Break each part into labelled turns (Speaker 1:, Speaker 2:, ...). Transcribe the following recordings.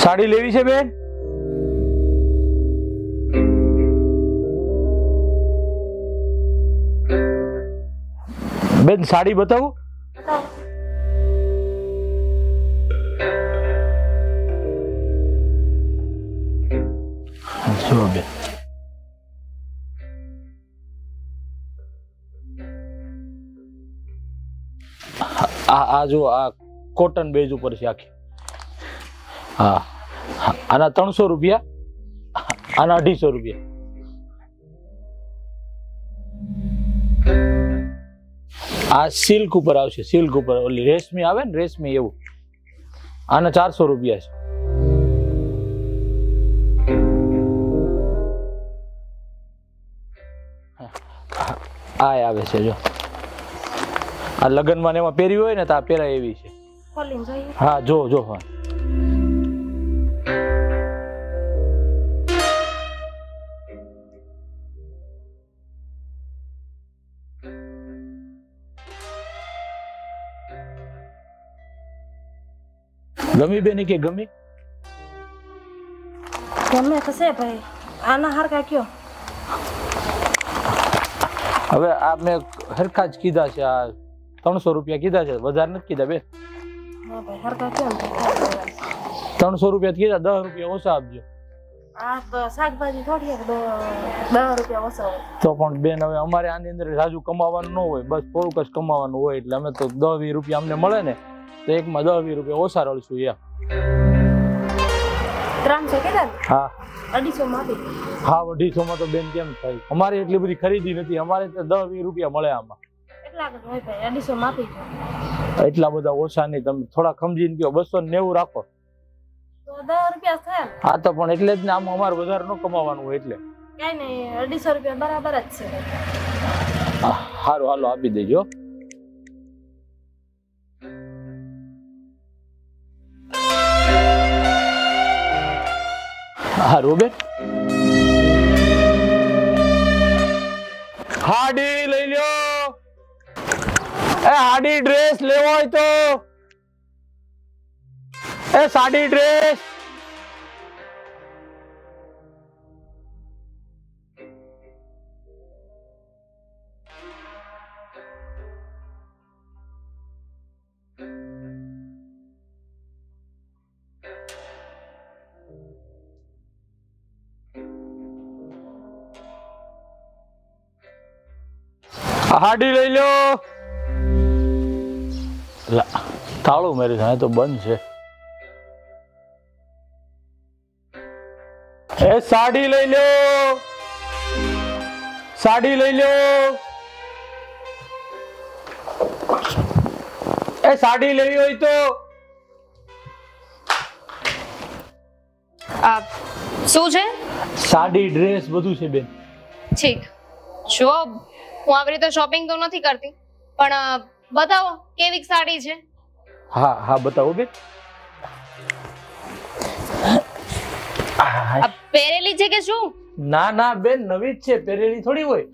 Speaker 1: સાડી લેવી છે બેન? બેન સાડી બતાવું? જો બેન આ જો આ કોટન બેઝ ઉપર છે આખી. હા આના 300 રૂપિયા, આના 250 રૂપિયા. આ સિલ્ક ઉપર આવશે, સિલ્ક ઉપર ઓલી રેશમી આવે ને રેશમી એવું. આના 400 રૂપિયા છે. આ આવે છે જો આ લગ્નમાં ને એમાં પહેરી હોય ને તો આ પહેરાય એવી છે. હા જો જો હા ગમી બેની કે ગમી?
Speaker 2: ગમે તો છે ભાઈ, આના હરખા કયો?
Speaker 1: હવે આ મેં હરખા જ કીધા છે. આ 300 રૂપિયા કીધા છે, વધારે નથી કીધા બેન.
Speaker 2: હા ભાઈ હરખા કયો?
Speaker 1: 300 રૂપિયા કીધા, 10 રૂપિયા ઓછા આપજો.
Speaker 2: આ તો શાકભાજી થોડી 10 રૂપિયા ઓછા હોય
Speaker 1: તો પણ બેન હવે અમારે આની અંદર રાજુ કમાવાનું ન હોય, બસ થોડુંક જ કમાવાનું હોય એટલે અમે તો 10-20 રૂપિયા અમને મળે ને તો એકમાં 10-20 રૂપિયા ઓછા રળશું. યા
Speaker 2: 300 કીધા?
Speaker 1: હા
Speaker 2: 250 માં આપી.
Speaker 1: હા 250 માં તો બેન કેમ થાય? અમારે એટલી બધી ખરીદી નથી, અમારે તો 10-20 રૂપિયા મળે આમાં.
Speaker 2: એટલા જ હોય ભાઈ, 250 માં આપી.
Speaker 1: એટલા બધા ઓછા નહીં, તમે થોડા સમજીને કહો. 290 રાખો
Speaker 2: તો 10 રૂપિયા થયા.
Speaker 1: હા તો પણ એટલે જ ને આમ અમારે વધારે ન કમાવાનું હોય એટલે.
Speaker 2: કઈ નહીં, 250 રૂપિયા બરાબર જ છે.
Speaker 1: સારું હાલો આપી દેજો. હા રોબેન હાડી લઈ લ્યો. એ હાડી ડ્રેસ લેવો હોય તો એ સાડી ડ્રેસ. હાડી લઈ લો. તાળું મેરી થાય તો બંધ છે. એ સાડી લઈ લો, સાડી લઈ લો. એ સાડી લેવી હોય તો
Speaker 3: શું છે?
Speaker 1: સાડી ડ્રેસ બધું છે બેન.
Speaker 3: ઠીક જો હું આવી રીતે શોપિંગ તો નથી કરતી, પણ બતાવો કેવી સાડી છે.
Speaker 1: હા હા બતાવો બેન.
Speaker 3: પહેરેલી છે કે શું?
Speaker 1: ના ના બેન નવી જ છે, પહેરેલી થોડી હોય.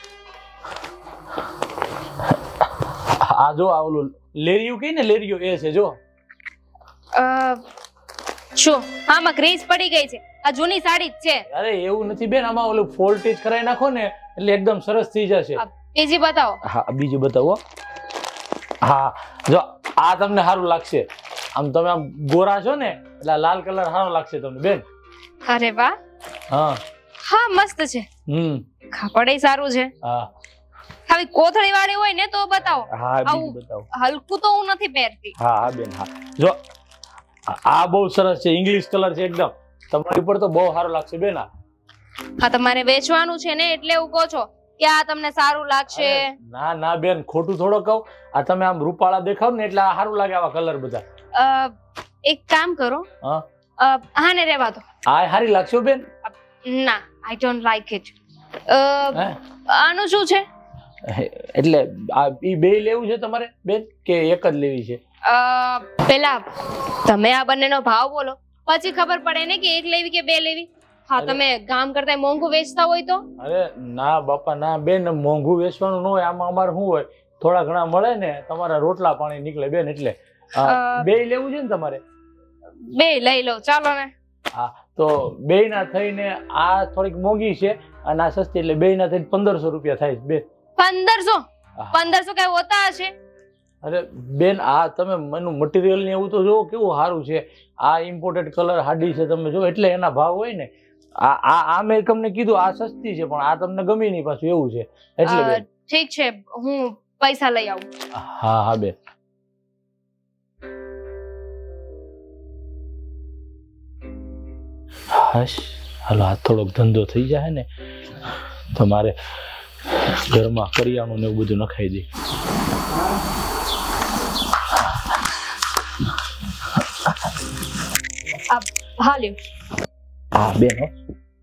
Speaker 1: આ જો આ ઓલું લેરિયું કઈ ને લેરિયો એ છે જો.
Speaker 3: શું આમાં ક્રેઝ પડી ગઈ છે? આ જૂની સાડી જ છે.
Speaker 1: અરે એવું નથી બેન, આમાં ઓલું ફોલ ટીચ કરાવી નાખો ને એટલે એકદમ સરસ થઈ જશે.
Speaker 3: બીજી બતાવો.
Speaker 1: હા બીજી બતાવો. હા જો આ તમને સારું લાગશે. આમ તમે આમ ગોરા છો ને એટલે લાલ કલર સારો લાગશે તમને બેન.
Speaker 3: અરે વાહ.
Speaker 1: હા
Speaker 3: હા મસ્ત છે. કાપડ સારું છે.
Speaker 1: હા
Speaker 3: હવે કોથળી વાળી હોય ને તો બતાવો.
Speaker 1: હા બીજી બતાવો.
Speaker 3: હલકું તો હું નથી પહેરતી.
Speaker 1: હા હા બેન હા જો આ બહુ સરસ છે, ઇંગ્લિશ કલર છે એકદમ. તમારી ઉપર તો બહુ સારું લાગશે બેન.
Speaker 3: હા તમારે વેચવાનું છે ને એટલે એવું કહો છો કે આ તમને સારું લાગશે.
Speaker 1: ના ના બેન ખોટું થોડો કહું. આ તમે આમ રૂપાળા દેખાવ ને એટલે સારું લાગે આવા કલર બધા.
Speaker 3: એક કામ કરો, હા ને રહેવા દો.
Speaker 1: આ સારી લાગશે બેન.
Speaker 3: ના આઈ ડોન્ટ લાઈક ઇટ. આનું શું છે?
Speaker 1: એટલે આ ઈ બે લેવું છે તમારે બેન કે એક જ લેવી છે?
Speaker 3: પેલા તમે આ બંનેનો ભાવ બોલો પછી ખબર પડે ને કે એક લેવી કે બે લેવી. હા તમે ગામ કરતા મોંઘું વેચતા હોય તો?
Speaker 1: અરે ના બાપા ના બેન, મોંઘું વેચવાનું ન હોય. આમાં અમારે શું હોય, થોડા ઘણા મળે ને તમારા રોટલા પાણી નીકળે બેન. એટલે બે લેવું છે ને તમારે?
Speaker 3: બે લઈ લો ચાલો ને.
Speaker 1: હા તો બેયના થઈને આ થોડીક મોંઘી છે અને આ સસ્તી, એટલે બેયના થઈને 1500 રૂપિયા થાય બેન.
Speaker 3: 1500 1500 કઈ હોતા હશે?
Speaker 1: અરે બેન આ તમે મનું મટીરિયલ ને એવું તો જો કેવું સારું છે, આ ઇમ્પોર્ટેડ કલર હાડી છે, તમે જો એટલે એના ભાવ હોય ને. આ મેં તમને કીધું આ સસ્તી છે પણ આ તમને ગમી નહીં પાછું એવું છે એટલે બેન.
Speaker 3: ઠીક છે, હું પૈસા લઈ આવું.
Speaker 1: હા હા બેન. હશ હાલો, આ થોડોક ધંધો થઈ જાય ને તો મારે ઘરમાં કરિયાણું ને એવું બધું નખાઈ દે.
Speaker 3: હા લ્યો.
Speaker 1: હા બેન હો.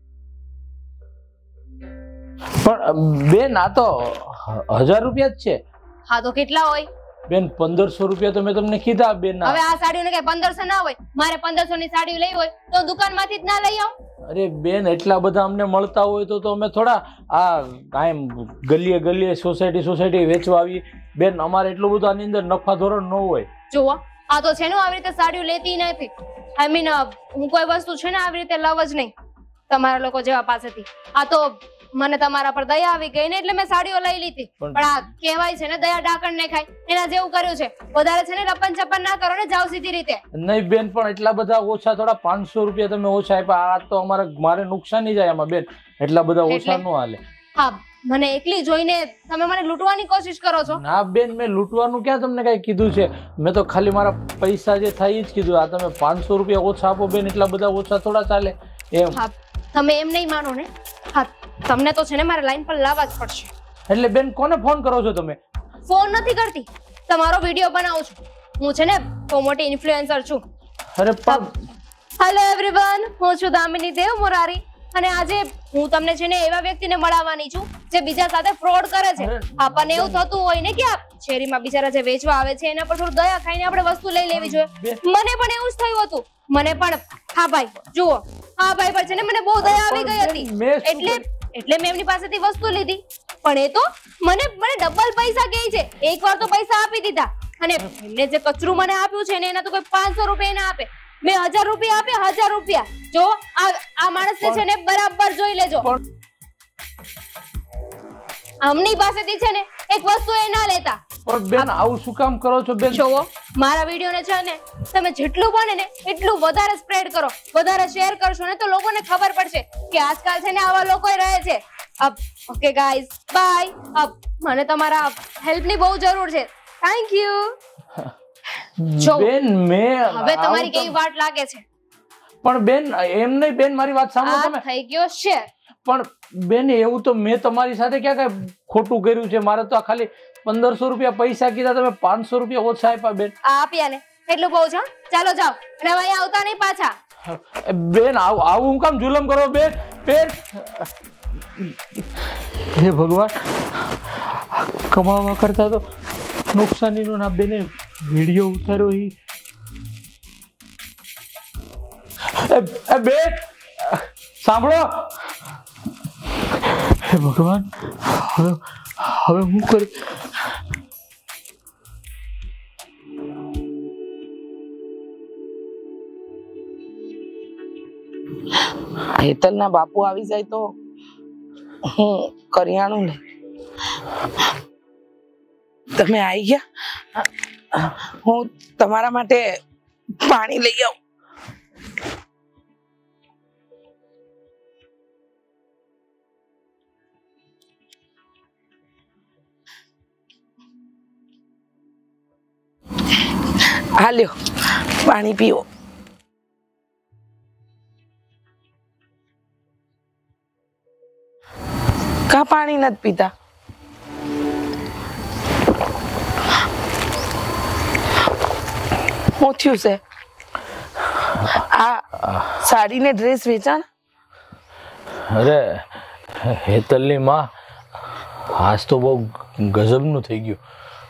Speaker 1: પણ બેન આ તો 1000 રૂપિયા જ છે.
Speaker 3: હા તો કેટલા હોય
Speaker 1: બેન? 1500 રૂપિયા તો મેં તમને કીધા બેન.
Speaker 3: હવે આ સાડીઓને કઈ 1500 ના હોય? મારે 1500 ની સાડી લઈ હોય તો દુકાનમાંથી જ ના લઈ આવું?
Speaker 1: અરે બેન એટલા બધા અમને મળતા હોય તો અમે થોડા આ કાયમ ગલીએ ગલીએ સોસાયટી વેચવા આવી બેન. અમારે એટલું બધું આની અંદર નફા ધોરણ ન હોય.
Speaker 3: જુઓ આ તો છે ને આવી રીતે સાડીઓ લેતી નથી. આઈ મીન હું કોઈ વસ્તુ છે ને આવી રીતે લવ જ નહીં તમારા લોકો જેવા પાસેથી. આ તો મને તમારા પર દયા આવી ગઈ ને એટલે મેં સાડીઓ લઈ લીધી. પણ આ કહેવાય છે ને દયા ડાકણ ને ખાય, એના જેવું કર્યું છે. વધારે છે ને રપન ચપન ના કરો ને, જાવ સીધી રીતે.
Speaker 1: નહીં બેન પણ એટલા બધા ઓછા, થોડા 500 રૂપિયા તમે ઓછા આપ્યા. આ તો મારે નુકસાની જાય આમાં બેન. એટલા બધા ઓછા ન હાલે.
Speaker 3: હા મને એકલી જોઈને તમે મને લૂંટવાની કોશિશ કરો છો?
Speaker 1: ના બેન મેં લૂંટવાનું ક્યાં તમને કઈ કીધું છે? મેં તો ખાલી મારા પૈસા જે થાય એ જ કીધું. આ તમે 500 રૂપિયા ઓછા આપો બેન, એટલા બધા ઓછા થોડા ચાલે એમ.
Speaker 3: હા તમે એમ નહીં માનો ને. હા તમને તો છે ને મારે લાઈન પર લાવવા જ પડશે.
Speaker 1: એટલે બેન કોને ફોન કરો છો તમે?
Speaker 3: ફોન નથી કરતી, તમારો વિડીયો બનાવું છું. હું છે ને બહુ મોટી ઇન્ફ્લુએન્સર છું.
Speaker 1: અરે પણ
Speaker 3: હેલો એવરીવન, હું છું દામિની દેવ મોરારી અને આજે હું તમને છે ને એવા વ્યક્તિને મળાવવાની છું જે બીજા સાથે ફ્રોડ કરે છે. આપણને એવું થતું હોય ને કે આ શેરીમાં બિચારા જે વેચવા આવે છે એના પર થોડું દયા ખાઈને આપણે વસ્તુ લઈ લેવી જોઈએ. મને પણ એવું જ થયું હતું. મને પણ હા ભાઈ જુઓ, હા ભાઈ પર છે ને મને બહુ દયા આવી ગઈ હતી એટલે મેં એમની પાસેથી વસ્તુ લીધી. પણ એ તો મને ડબલ પૈસા કહે છે. એકવાર તો પૈસા આપી દીધા અને એમને જે કચરું મને આપ્યું છે ને એના તો કોઈ 500 રૂપિયા ના આપે. મેં 1000 રૂપિયા આપ્યા, 1000 રૂપિયા. જો આ માણસને છે ને બરાબર જોઈ લેજો. અમની પાસેથી છે ને એક વસ્તુ એ ના લેતા.
Speaker 1: પણ બેન આવું શું કામ કરો છો બેન?
Speaker 3: જોવો મારા વિડિયો ને છે ને તમે જેટલું બને ને એટલું વધારે સ્પ્રેડ કરો, વધારે શેર કરશો ને તો લોકોને ખબર પડશે કે આજકાલ છે ને આવા લોકો રહે છે. Okay guys bye. મને તમારા હેલ્પ ની બહુ જરૂર છે. Thank you.
Speaker 1: બેન મેં
Speaker 3: હવે તમારી કેવી વાટ લાગે છે?
Speaker 1: પણ બેન એમ નહીં બેન, મારી વાત સાંભળો તમે.
Speaker 3: થઈ ગયો શેર.
Speaker 1: પણ બેન એવું તો મેં તમારી સાથે ક્યાં કઈ ખોટું કર્યું છે? મારે તો ખાલી 1500 રૂપિયા પૈસા કીધા, તમે 500 રૂપિયા ઓછા આપ્યા બેન.
Speaker 3: આપ્યા ને એટલું બહુ છે. ચાલો જાઓ અને હવે આવતા નહીં પાછા.
Speaker 1: બેન આવું હું કામ જુલમ કરો બેન? બેન હે ભગવાન, કમાવા કરતા તો નુકસાનીનો ના બેને વિડીયો ઉતાર્યો. બેન સાંભળો. હે ભગવાન, હવે હું કરી?
Speaker 4: હેતલના બાપુ આવી જાય તો હું કરિયાણું લે. તમે આવી ગયા? હું તમારા માટે પાણી લઈ આવું. હા લ્યો પાણી પીવો. કા પાણી નથી પીતા? શું થયું છે? આ સાડી ને ડ્રેસ વેચાણ?
Speaker 1: અરે હેતલની માં આજ તો બહુ ગજબનું થઈ ગયું.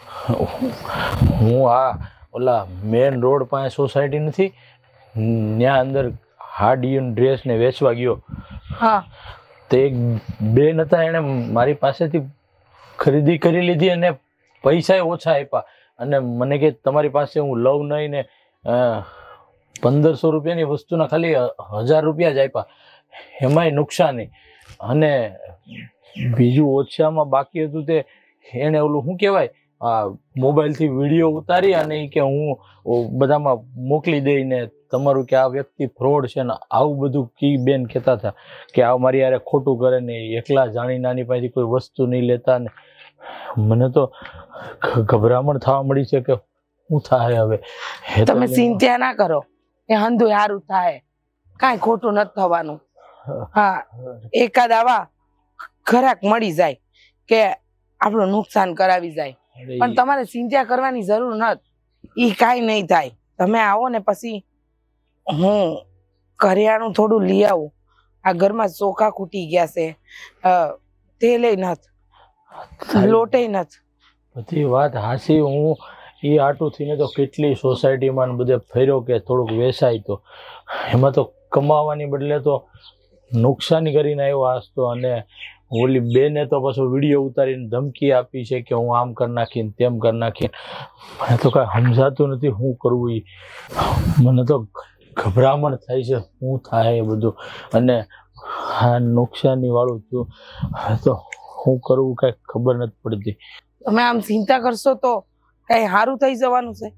Speaker 1: હું આ ઓલા મેન રોડ પાસે સોસાયટી નથી ત્યાં અંદર હાડી ડ્રેસ ને વેચવા ગયો.
Speaker 4: હા
Speaker 1: તે એક બેન હતા, એને મારી પાસેથી ખરીદી કરી લીધી અને પૈસા ઓછા આપ્યા અને મને કે તમારી પાસે હું લઉં નહીં ને 1500 રૂપિયાની વસ્તુના ખાલી 1000 રૂપિયા જ આપ્યા, એમાંય નુકસાની. અને બીજું ઓછામાં બાકી હતું તે એને ઓલું શું કહેવાય, મોબાઈલથી વિડીયો ઉતારી અને ઈ કે હું બધામાં મોકલી દઈને તમારું કે આ વ્યક્તિ ફ્રોડ છે ને આવું બધું કી બેન કહેતા હતા કે આ મારી યારે ખોટું કરે ને એકલા જાણી નાની પાસેથી કોઈ વસ્તુ નહીં લેતા. ને મને તો ગભરામણ થવા મળી છે કે શું થાય હવે.
Speaker 4: તમે ચિંતા ના કરો, એ હંધું સારું થાય, કાંઈ ખોટું નથી થવાનું. હા, એકાદ આવા ઘરાક મળી જાય કે આપણું નુકસાન કરાવી જાય, પણ તમારે ચિંતા કરવાની જરૂર નથી, ઈ કાંઈ નહીં થાય. તમે આવો ને પછી હું કરિયાણું થોડું લઈ આવું. આ ઘરમાં ચોખા ખૂટી ગયા છે, તેલે નથી, લોટે નથી.
Speaker 1: બધી વાત હાસી. હું એ આટું થઈને તો કેટલી સોસાયટીમાં બધે ફર્યો કે થોડુંક વેસાય, તો એમાં તો કમાવાની બદલે તો નુકસાની કરીને આવ્યો આજ તો. અને ઓલી બેને તો પાછો વિડીયો ઉતારીને ધમકી આપી છે કે હું આમ કરી નાખીને તેમ કરી નાખીને. મને તો કાંઈ સમજાતું નથી શું કરવું. એ મને તો ગભરામણ થાય છે શું થાય એ બધું. અને આ નુકસાની વાળું છું તો શું કરવું કાંઈ ખબર નથી પડતી.
Speaker 4: તમે આમ ચિંતા કરશો તો કઈ સારું થઈ જવાનું છે?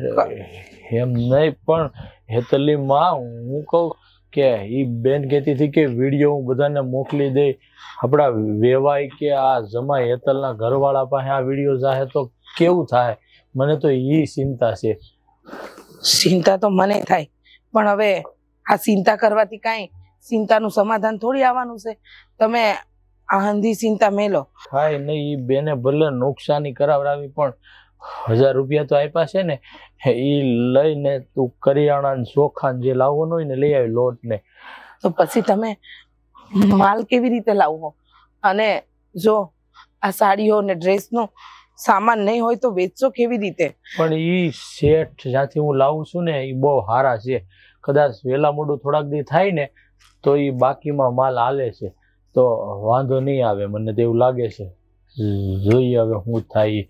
Speaker 1: એમ નહીં, પણ હેતલી માં હું કહું કે ઈ બેન કહેતી હતી કે વિડીયો હું બધાને મોકલી દઈ, આપણા વેવાય કે આ જમાઈ હેતલના ઘરવાળા પાસે આ વિડીયો જાહે તો કેવું થાય. મને તો ઈ ચિંતા છે.
Speaker 4: ચિંતા તો મને થાય, પણ હવે આ ચિંતા કરવાથી કાંઈ ચિંતાનું સમાધાન થોડી આવવાનું છે. તમે આ હંધી ચિંતા મેલો.
Speaker 1: કાંઈ નહીં, ઈ બેને ભલે નુકસાની કરાવડાવી પણ 1000 રૂપિયા તો આપ્યા છે ને, ઈ લઈને તું કરિયાણા ચોખા જે લાવવાનું હોય ને લઈ આવી, લોટ ને.
Speaker 4: તો પછી તમે માલ કેવી રીતે લાવવો? અને જો આ સાડીઓ ને ડ્રેસનો સામાન નહીં હોય તો વેચશો કેવી રીતે?
Speaker 1: પણ ઈ શેઠ જ્યાંથી હું લાવું છું ને ઈ બહુ સારા છે. કદાચ વેલા મોડું થોડાક દી થાય ને તો ઈ બાકીમાં માલ હાલે છે, તો વાંધો નહીં આવે. મને તો એવું લાગે છે, જોઈએ હવે શું થાય.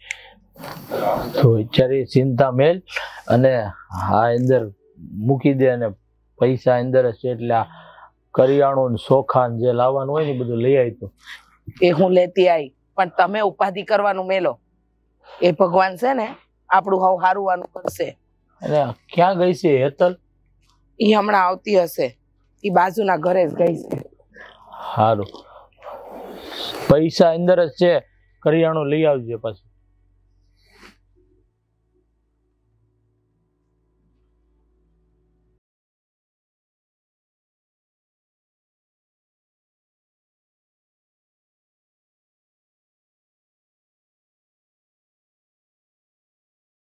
Speaker 1: તો અત્યારે ચિંતા મેલ અને આ અંદર મૂકી દે અને પૈસા અંદર છે એટલે આ કરિયાણું ચોખા જે લાવવાનું હોય ને બધું લઈ આવી. તો
Speaker 4: એ હું લેતી આવી, પણ તમે ઉપાધિ કરવાનું મેલો. એ ભગવાન છે ને આપણું હાવ હારુવાનું કરશે.
Speaker 1: અને ક્યાં ગઈ છે હેતલ?
Speaker 4: ઈ હમણાં આવતી હશે, ઈ બાજુના ઘરે જ ગઈ છે.
Speaker 1: સારું, પૈસા અંદર જ છે, કરિયાણું લઈ આવજે પાછું.